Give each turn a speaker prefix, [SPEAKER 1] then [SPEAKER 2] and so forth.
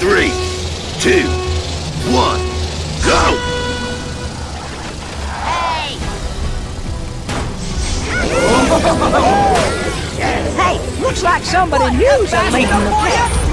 [SPEAKER 1] 3, 2, 1, go!
[SPEAKER 2] Hey, looks like somebody new's leading the pack.